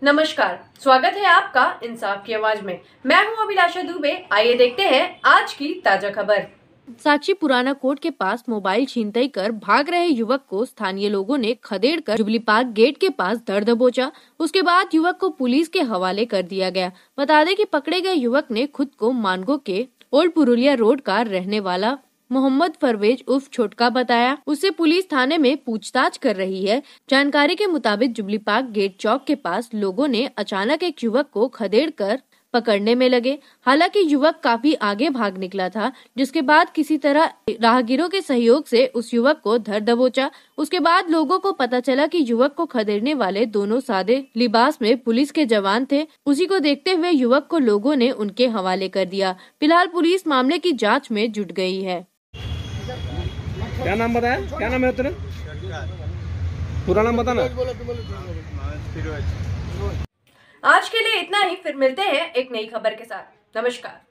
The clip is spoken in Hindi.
नमस्कार, स्वागत है आपका इंसाफ की आवाज में। मैं हूं अभिलाषा दुबे। आइए देखते हैं आज की ताजा खबर। साची पुराना कोर्ट के पास मोबाइल छीनतई कर भाग रहे युवक को स्थानीय लोगों ने खदेड़कर जुबली पार्क गेट के पास धर दबोचा। उसके बाद युवक को पुलिस के हवाले कर दिया गया। बता दें कि पकड़े गए युवक ने खुद को मानगो के ओल्ड पुरुलिया रोड का रहने वाला मोहम्मद परवेज उर्फ छोटका बताया। उससे पुलिस थाने में पूछताछ कर रही है। जानकारी के मुताबिक जुबली पार्क गेट चौक के पास लोगों ने अचानक एक युवक को खदेड़कर पकड़ने में लगे। हालांकि युवक काफी आगे भाग निकला था, जिसके बाद किसी तरह राहगीरों के सहयोग से उस युवक को धर दबोचा। उसके बाद लोगों को पता चला कि युवक को खदेड़ने वाले दोनों सादे लिबास में पुलिस के जवान थे। उसी को देखते हुए युवक को लोगों ने उनके हवाले कर दिया। फिलहाल पुलिस मामले की जाँच में जुट गई है। क्या नाम बताया? क्या नाम है तेरा? पूरा नाम बताना। आज के लिए इतना ही, फिर मिलते हैं एक नई खबर के साथ। नमस्कार।